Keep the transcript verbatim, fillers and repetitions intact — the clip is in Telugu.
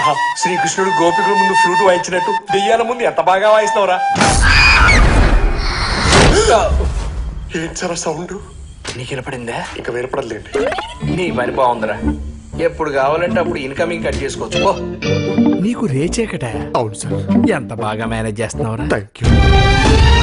ఆహా శ్రీకృష్ణుడు గోపికుల ముందు ఫ్లూట్ వాయించినట్టు దెయ్యాల ముందు ఎంత బాగా వాయిస్తావురా. ఏంటి సార్ సౌండ్? నీకు వినపడిందా? ఇక వినపడలేండి. నీ పని బాగుందిరా. ఎప్పుడు కావాలంటే అప్పుడు ఇన్కమింగ్ కట్ చేసుకోవచ్చు. నీకు రేచేకట? అవును సార్. ఎంత బాగా మేనేజ్ చేస్తున్నావురా. Thank you.